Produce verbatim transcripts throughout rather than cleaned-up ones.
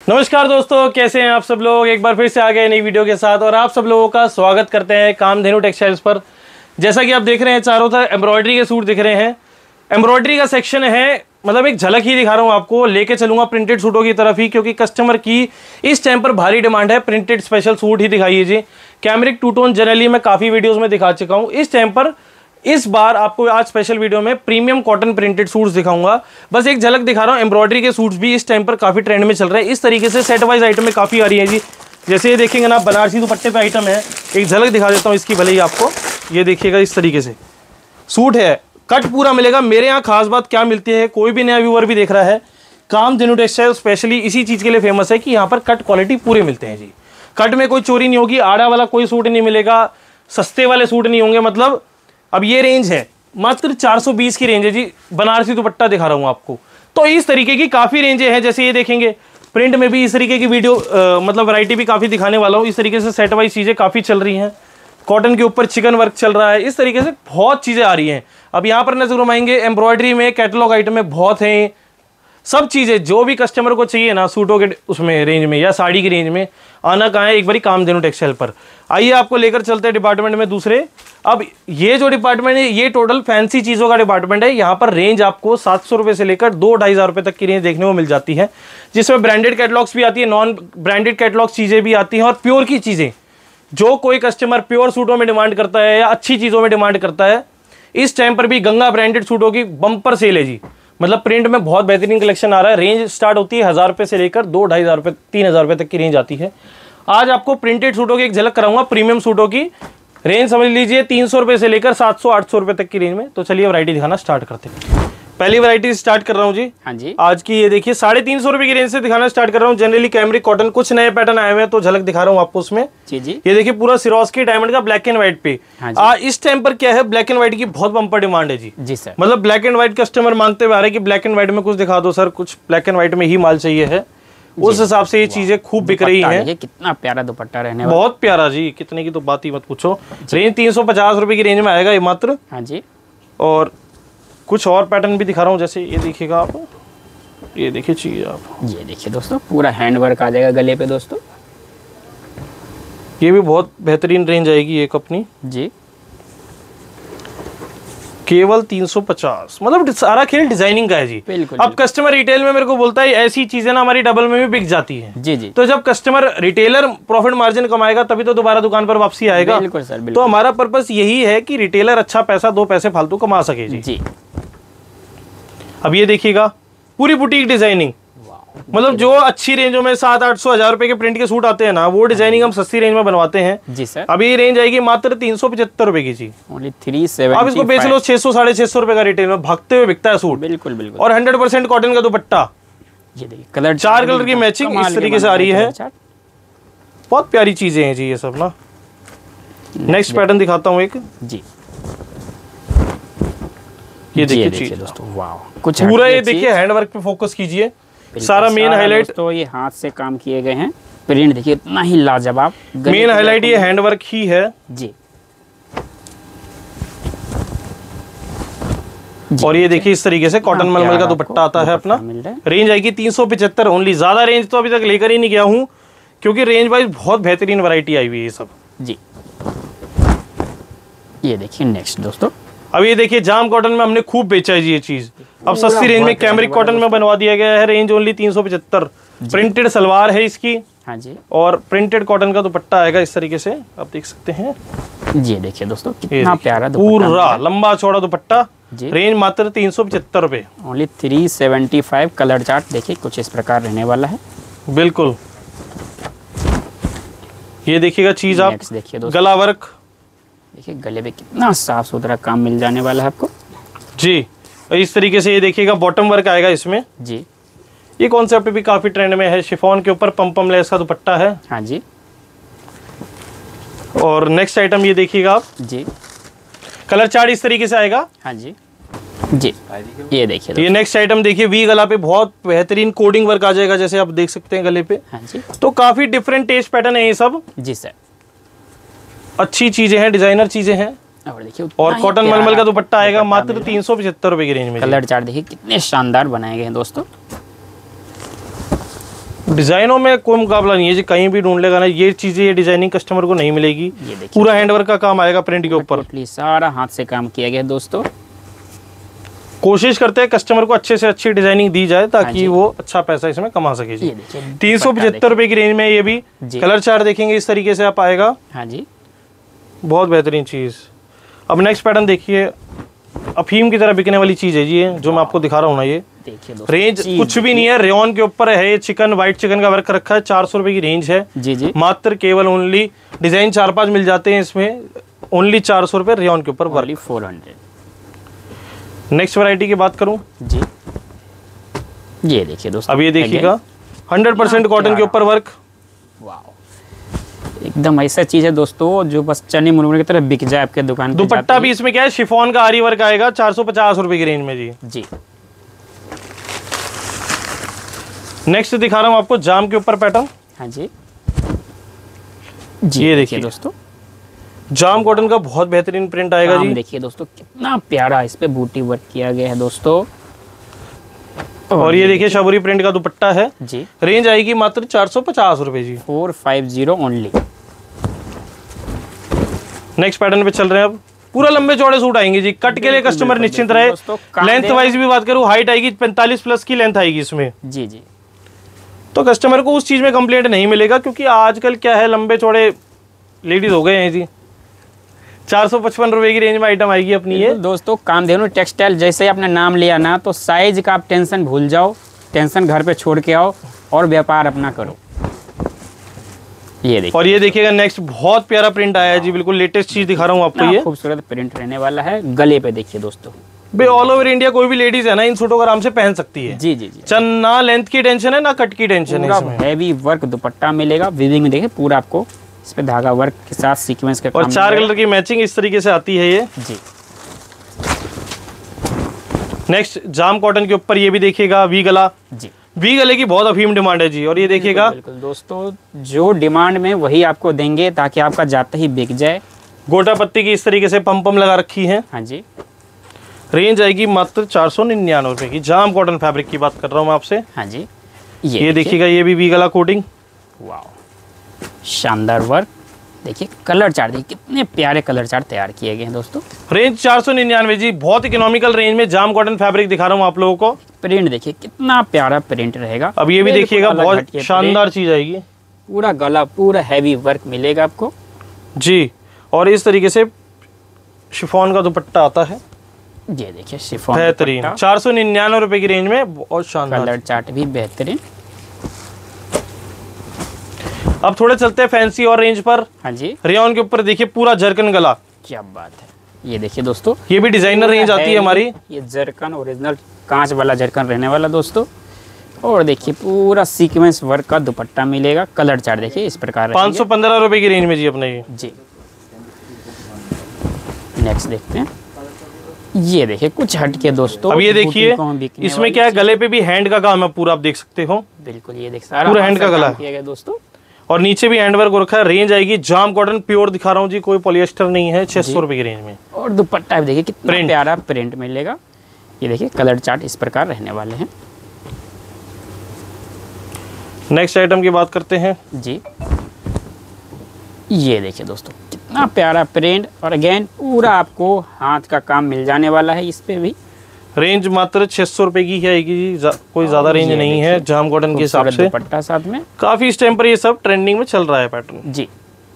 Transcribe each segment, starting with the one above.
नमस्कार दोस्तों, कैसे हैं आप सब लोग। एक बार फिर से आ गए नई वीडियो के साथ और आप सब लोगों का स्वागत करते हैं कामधेनु टेक्सटाइल्स पर। जैसा कि आप देख रहे हैं चारों तरफ एम्ब्रॉयडरी के सूट दिख रहे हैं। एम्ब्रॉयडरी का सेक्शन है, मतलब एक झलक ही दिखा रहा हूँ आपको, लेके चलूंगा प्रिंटेड सूटों की तरफ ही, क्योंकि कस्टमर की इस टाइम पर भारी डिमांड है। प्रिंटेड स्पेशल सूट ही दिखाइए जी। कैमरिक टू टोन जनरली मैं काफ़ी वीडियोज़ में दिखा चुका हूँ। इस टाइम पर इस बार आपको आज स्पेशल वीडियो में प्रीमियम कॉटन प्रिंटेड सूट्स दिखाऊंगा। बस एक झलक दिखा रहा हूँ। एम्ब्रॉयडरी के सूट्स भी इस टाइम पर काफ़ी ट्रेंड में चल रहे हैं। इस तरीके से सेट वाइज आइटम में काफ़ी आ रही है जी। जैसे ये देखेंगे ना, बनारसी दुपट्टे पे आइटम है। एक झलक दिखा देता हूँ इसकी, भले ही आपको ये देखिएगा। इस तरीके से सूट है, कट पूरा मिलेगा। मेरे यहाँ खास बात क्या मिलती है, कोई भी नया व्यूअर भी देख रहा है, कामधेनु टेक्सटाइल स्पेशली इसी चीज़ के लिए फेमस है कि यहाँ पर कट क्वालिटी पूरे मिलते हैं जी। कट में कोई चोरी नहीं होगी, आड़ा वाला कोई सूट नहीं मिलेगा, सस्ते वाले सूट नहीं होंगे। मतलब अब ये रेंज है, मात्र चार सौ बीस की रेंज है जी। बनारसी दुपट्टा दिखा रहा हूँ आपको। तो इस तरीके की काफ़ी रेंजें हैं। जैसे ये देखेंगे, प्रिंट में भी इस तरीके की वीडियो आ, मतलब वैरायटी भी काफ़ी दिखाने वाला हूँ। इस तरीके से सेट वाइज चीज़ें काफ़ी चल रही हैं। कॉटन के ऊपर चिकन वर्क चल रहा है। इस तरीके से बहुत चीज़ें आ रही हैं। अब यहाँ पर नजर घुमाएंगे, एम्ब्रॉयडरी में कैटलॉग आइटम में बहुत हैं। सब चीज़ें जो भी कस्टमर को चाहिए ना, सूटों के उसमें रेंज में या साड़ी की रेंज में, आना कहाँ है, एक बारी कामधेनु टेक्सटाइल पर आइए। आपको लेकर चलते हैं डिपार्टमेंट में दूसरे। अब ये जो डिपार्टमेंट है, ये टोटल फैंसी चीज़ों का डिपार्टमेंट है। यहाँ पर रेंज आपको सात सौ रुपये से लेकर दो ढाई हज़ार रुपये तक की रेंज देखने को मिल जाती है, जिसमें ब्रांडेड कैटलॉग्स भी आती है, नॉन ब्रांडेड कैटलॉग्स चीज़ें भी आती हैं, और प्योर की चीज़ें। जो कोई कस्टमर प्योर सूटों में डिमांड करता है या अच्छी चीज़ों में डिमांड करता है, इस टाइम पर भी गंगा ब्रांडेड सूटों की बम्पर सेल है जी। मतलब प्रिंट में बहुत बेहतरीन कलेक्शन आ रहा है। रेंज स्टार्ट होती है हज़ार रुपये से लेकर दो ढाई हज़ार रुपये तीन हज़ार रुपये तक की रेंज आती है। आज आपको प्रिंटेड सूटों की एक झलक कराऊंगा। प्रीमियम सूटों की रेंज समझ लीजिए तीन सौ रुपये से लेकर सात सौ आठ सौ रुपये तक की रेंज में। तो चलिए वैरायटी दिखाना स्टार्ट करते हैं। पहली वैरायटी स्टार्ट कर रहा हूँ जी। हाँ जी। आज की ये देखिए, साढ़े तीन सौ रुपये की रेंज से दिखाना स्टार्ट कर रहा हूँ। जनरली कैमरिक कॉटन, कुछ नए पैटर्न आए हुए हैं तो झलक दिखा रहा हूँ आपको उसमें। जी जी। ये देखिए पूरा सिरोस्की डायमंड का ब्लैक एंड व्हाइट पे। हाँ आ, इस टाइम पर क्या है, ब्लैक एंड व्हाइट की बहुत बम्पर डिमांड है जी। जी सर। मतलब ब्लैक एंड व्हाइट कस्टमर मांगते हुए आ रहे हैं कि ब्लैक एंड व्हाइट में कुछ दिखा दो सर, कुछ ब्लैक एंड व्हाइट में ही माल चाहिए है। उस हिसाब से ये चीजें खूब बिक रही हैं। कितना प्यारा दुपट्टा रहने वाला, बहुत प्यारा जी। कितने की तो बात ही मत पूछो। रेंज तीन सौ पचास रुपए की रेंज में आएगा ये मात्र। हाँ जी। और कुछ और पैटर्न भी दिखा रहा हूँ। जैसे ये देखिएगा आप, ये देखिए चीज आप, ये देखिए दोस्तों, पूरा हैंड वर्क आ जाएगा गले पे दोस्तों। ये भी बहुत बेहतरीन रेंज आएगी एक अपनी जी। केवल तीन सौ पचास। मतलब सारा खेल डिजाइनिंग का है जी। बिल्कुल। अब कस्टमर रिटेल में मेरे को बोलता है ऐसी चीजें ना हमारी डबल में भी बिक जाती है। जी जी। तो जब कस्टमर रिटेलर प्रॉफिट मार्जिन कमाएगा तभी तो दोबारा दुकान पर वापसी आएगा। बिल्कुल सर, बिल्कुल। तो हमारा पर्पस यही है कि रिटेलर अच्छा पैसा, दो पैसे फालतू कमा सके जी। जी। अब ये देखिएगा, पूरी बुटीक डिजाइनिंग। मतलब जो अच्छी रेंजों में सात आठ सौ हजार रुपए के प्रिंट के सूट आते हैं ना, वो डिजाइनिंग हम सस्ती रेंज में बनवाते हैं जी सर। अभी रेंज आएगी मात्र तीन सौ पचहत्तर रुपए की जी। Only three seven. आप इसको बेच लो छह सौ साढ़े छह सौ रुपए का रिटेल में, भागते हुए बिकता है सूट। बिल्कुल बिल्कुल। और हंड्रेड परसेंट कॉटन का दुपट्टा। ये देखिए कलर, चार कलर की मैचिंग इस तरीके से आ रही है। बहुत प्यारी चीजें हैं जी ये सब ना। नेक्स्ट पैटर्न दिखाता हूँ एक जी। ये देखिए चीज दोस्तों, वाह, कुछ पूरा ये देखिए हैंड वर्क पे फोकस कीजिए। सारा मेन हाईलाइट तो ये हाथ से काम किए गए हैं। प्रिंट देखिए इतना ही लाजवाब। मेन हाईलाइट ये हैंड वर्क ही है जी। और ये देखिए इस तरीके से कॉटन मलमल का दुपट्टा आता है अपना। रेंज आएगी तीन सौ पिछहत्तर ओनली। ज्यादा रेंज तो अभी तक लेकर ही नहीं गया हूँ, क्योंकि रेंज वाइज बहुत बेहतरीन वैरायटी आई हुई है ये सब जी। ये देखिए नेक्स्ट दोस्तों, अब ये देखिए जाम कॉटन में हमने खूब बेचा है जी ये चीज। अब सस्ती रेंज में कैमरिक कॉटन में बनवा दिया गया है। रेंज ओनली तीन सौ पचहत्तर। प्रिंटेड सलवार है इसकी। हाँ जी। और प्रिंटेड कॉटन का दुपट्टा आएगा इस तरीके से, आप देख सकते हैं। ये देखिए दोस्तों, कितना प्यारा पूरा लंबा चौड़ा दुपट्टा। रेंज मात्र तीन सौ पचहत्तर रुपए। Only three seventy five. Colour chart देखिए कुछ इस प्रकार रहने वाला है। बिल्कुल। ये देखिएगा चीज आप, देखिए गला वर्क देखिए, गले में कितना साफ सुथरा काम मिल जाने वाला है आपको जी। इस तरीके से ये देखिएगा बॉटम वर्क आएगा इसमें जी। ये कॉन्सेप्ट भी काफी ट्रेंड में है। शिफॉन के ऊपर पम पम लेस का दुपट्टा है। हाँ जी। और नेक्स्ट आइटम ये देखिएगा आप जी, कलर चार्ट इस तरीके से आएगा। हाँ जी जी। ये देखिए ये नेक्स्ट आइटम देखिए, वी गला पे बहुत बेहतरीन कोडिंग वर्क आ जाएगा, जैसे आप देख सकते हैं गले पे। हाँ जी। तो काफी डिफरेंट टेस्ट पैटर्न है ये सब जी सर। अच्छी चीजें हैं, डिजाइनर चीजें हैं। और देखिए और कॉटन मलमल का दुपट्टा आएगा मात्र तीन सौ पचहत्तर रुपए की रेंज में। कलर चार्ट देखिए कितने शानदार बनाए गए हैं दोस्तों। डिजाइनों में कोई मुकाबला नहीं है जी, कहीं भी ढूंढ लेगा ना ये चीजें, ये डिजाइनिंग कस्टमर को नहीं मिलेगी। पूरा हैंडवर्क का काम आएगा प्रिंट के ऊपर, सारा हाथ से काम किया गया दोस्तों। कोशिश करते हैं कस्टमर को अच्छे से अच्छी डिजाइनिंग दी जाए ताकि वो अच्छा पैसा इसमें कमा सके जी। तीन सौ पचहत्तर रुपए की रेंज में ये भी कलर चार्ट देखेंगे इस तरीके से आप आएगा। हाँ जी, बहुत बेहतरीन चीज। अब नेक्स्ट पैटर्न देखिए, अफीम की तरह बिकने वाली चीज है जी ये, जो मैं आपको दिखा रहा हूँ ना, ये रेंज कुछ भी नहीं है, रेयन के ऊपर है, ये चिकन व्हाइट चिकन का वर्क रखा है, चार सौ रुपए की रेंज है जी जी, मात्र केवल ओनली। डिजाइन चार पांच मिल जाते हैं इसमें, ओनली चार सौ रुपए रेयन के ऊपर work, four hundred. Next variety की बात करूं जी, ये देखिए दोस्तों, अब ये देखिएगा हंड्रेड परसेंट कॉटन के ऊपर वर्क। वाह, एकदम ऐसा चीज है दोस्तों जो बस चने मुरमुरे की तरह बिक जाए आपके दुकान पे। दुपट्टा भी इसमें क्या है, शिफॉन का आरी वर्क आएगा, चार सौ पचास रुपए की रेंज में जी जी। नेक्स्ट दिखा रहा हूँ आपको जाम के ऊपर पैटर्न। हाँ जी जी, ये देखिए दोस्तों, जाम कॉटन का बहुत बेहतरीन प्रिंट आएगा जी। देखिए दोस्तों कितना प्यारा इस पे बूटी वर्क किया गया है दोस्तों। और, और ये देखिए शबरी प्रिंट का दुपट्टा है जी, रेंज आएगी मात्र चार सौ पचास रुपए जी, four five zero only. Next pattern पे चल रहे हैं अब, पूरा लंबे चौड़े सूट आएंगे जी, कट के लिए कस्टमर निश्चिंत रहे। लेंथ वाइज भी बात करूँ, हाइट आएगी पैंतालीस प्लस की लेंथ आएगी इसमें जी जी, तो कस्टमर को उस चीज में कंप्लेंट नहीं मिलेगा, क्योंकि आजकल क्या है लंबे चौड़े लेडीज हो गए हैं जी। चार सौ पचपन रुपए की रेंज में आइटम आएगी अपनी ये दोस्तों। कामधेनु टेक्सटाइल जैसे ही आपने नाम लिया ना, तो साइज का आप टेंशन भूल जाओ, टेंशन घर पे छोड़ के आओ और व्यापार अपना करो। ये देखिए, और ये देखिएगा नेक्स्ट बहुत प्यारा प्रिंट आया है जी, बिल्कुल लेटेस्ट चीज दिखा रहा हूँ आपको। ये खूबसूरत प्रिंट रहने वाला है। गले पे देखिए दोस्तों, भाई ऑल ओवर इंडिया कोई भी लेडीज है ना इन सूटों को आराम से पहन सकती है जी जी जी। चल ना लेंथ की टेंशन है ना कट की टेंशन है इसमें। हैवी वर्क दुपट्टा मिलेगा, वीविंग में देखिए पूरा आपको इस पे धागा वर्क के साथ सीक्वेंस का, और चार कलर की मैचिंग इस तरीके से आती है ये जी। नेक्स्ट जाम कॉटन के ऊपर ये भी देखिएगा वी गला जी, वी गले की बहुत अफीम डिमांड है जी। और ये देखिएगा बिल्कुल दोस्तों, जो डिमांड में वही आपको देंगे ताकि आपका जाते ही बिक जाए। गोटा पत्ती की इस तरीके से पम पम लगा रखी है। हाँ जी, रेंज आएगी मात्र चार सौ निन्यानवे रुपए की। जाम कॉटन फैब्रिक की बात कर रहा हूँ मैं आपसे। हाँ जी, ये, ये देखिएगा ये भी वी गला कोटिंग, वाह शानदार वर्क। देखिए कलर चार्ट, देखिए कितने प्यारे कलर चार्ट तैयार किए गए हैं दोस्तों। रेंज चार सौ निन्यानवे जी, बहुत इकोनॉमिकल रेंज में जाम कॉटन फैब्रिक दिखा रहा हूँ आप लोगों को। प्रिंट देखिए कितना प्यारा प्रिंट रहेगा। अब ये भी देखिएगा बहुत शानदार चीज आएगी, पूरा गला पूरा हैवी वर्क मिलेगा आपको जी। और इस तरीके से शिफॉन का दुपट्टा आता है, ये देखिए शिफॉन बेहतरीन, चार सौ निन्यानवे रुपए की रेंज में, बहुत शानदार। कलर चार्ट भी बेहतरीन। अब थोड़े चलते हैं फैंसी और रेंज पर। हाँ जी, रेयन के ऊपर देखिए पूरा जरकन गला, क्या बात है। ये देखिए दोस्तों, ये भी डिजाइनर रेंज आती है हमारी। ये जरकन ओरिजिनल कांच वाला जरकन रहने वाला दोस्तों। और देखिए पूरा सीक्वेंस वर्क का दुपट्टा मिलेगा। कलर चार्ट देखिए इस प्रकार पाँच सौ पंद्रह रुपए की रेंज में जी अपने ये जी। नेक्स्ट देखते हैं, ये देखिए कुछ हटके दोस्तों। अब ये देखिए इसमें क्या है, गले पे भी हैंड का काम है पूरा, आप देख सकते हो। बिल्कुल, ये देख सारा पूरा हैंड का गला किया गया दोस्तों। और नीचे भी हैंडवर्क रखा है। रेंज आएगी जाम कॉटन प्योर दिखा रहा हूँ जी, कोई पॉलिएस्टर नहीं है, छह सौ रुपए की रेंज में। और दुपट्टा देखिए कितना प्यारा प्रिंट मिलेगा। ये देखिए कलर चार्ट इस प्रकार रहने वाले हैं। नेक्स्ट आइटम की बात करते हैं जी, ये देखिए दोस्तों कितना प्यारा प्रिंट, और अगेन पूरा आपको हाथ का काम मिल जाने वाला है इस पे भी। रेंज मात्र छह सौ रुपए की आएगी जी, कोई ज्यादा रेंज नहीं है जाम कॉटन के हिसाब से। दुपट्टा साथ में, काफी इस टाइम पर ये सब ट्रेंडिंग में चल रहा है पैटर्न जी।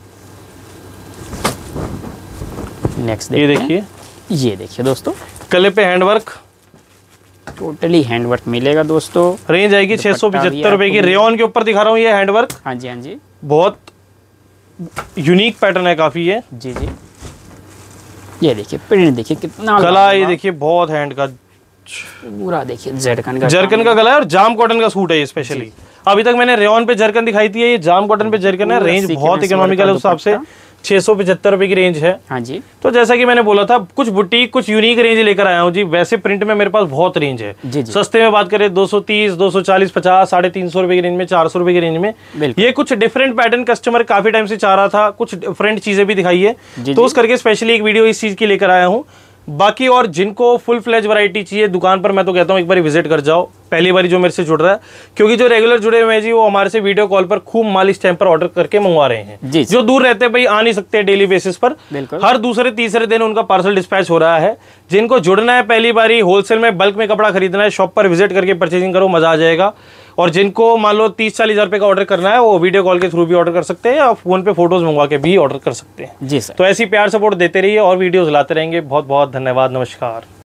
नेक्स्ट ये देखिए, ये देखिए दोस्तों गले पे हैंडवर्क, टोटली हैंडवर्क मिलेगा दोस्तों। रेंज आएगी छह सौ पचहत्तर रुपए की। रेयन के ऊपर दिखा रहा हूँ ये हैंडवर्क। हाँ जी, हाँ जी, बहुत यूनिक पैटर्न है काफी ये जी जी। ये देखिए प्रिंट देखिए कितना गला, ये देखिए बहुत हैंड का पूरा देखिए जरकन का जरकन का गला है और जाम कॉटन का सूट है ये स्पेशली। अभी तक मैंने रेयन पे जरकन दिखाई थी, ये जाम कॉटन पे जरकन है। रेंज बहुत इकोनॉमिकल है उस हिसाब से, छह सौ पचहत्तर रुपए की रेंज है। हाँ जी, तो जैसा कि मैंने बोला था कुछ बुटीक कुछ यूनिक रेंज लेकर आया हूँ जी। वैसे प्रिंट में मेरे पास बहुत रेंज है जी जी। सस्ते में बात करें दो सौ तीस, दो सौ चालीस, पचास, साढ़े तीन सौ रुपए की रेंज में, चार सौ रुपए की रेंज में। ये कुछ डिफरेंट पैटर्न कस्टमर काफी टाइम से चाह रहा था, कुछ डिफरेंट चीजें भी दिखाई है, तो उस करके स्पेशली एक वीडियो इस चीज की लेकर आया हूँ। बाकी और जिनको फुल फ्लेज वैरायटी चाहिए दुकान पर, मैं तो कहता हूँ एक बार विजिट कर जाओ, पहली बार जो मेरे से जुड़ रहा है, क्योंकि जो रेगुलर जुड़े हुए हैं जी वो हमारे से वीडियो कॉल पर खूब माल इस टाइम पर ऑर्डर करके मंगवा रहे हैं। जी जो दूर रहते हैं भाई आ नहीं सकते डेली बेसिस पर, बिल्कुल। हर दूसरे तीसरे दिन उनका पार्सल डिस्पैच हो रहा है। जिनको जुड़ना है पहली बारी, होलसेल में बल्क में कपड़ा खरीदना है, शॉप पर विजिट करके परचेजिंग करो, मजा आ जाएगा। और जिनको मान लो तीस चालीस हजार रुपए का ऑर्डर करना है वो वीडियो कॉल के थ्रू भी ऑर्डर कर सकते हैं या फोन पे फोटोज मंगवा के भी ऑर्डर कर सकते हैं। जी सर। तो ऐसी प्यार सपोर्ट देते रहिए और वीडियोस लाते रहेंगे। बहुत बहुत धन्यवाद, नमस्कार।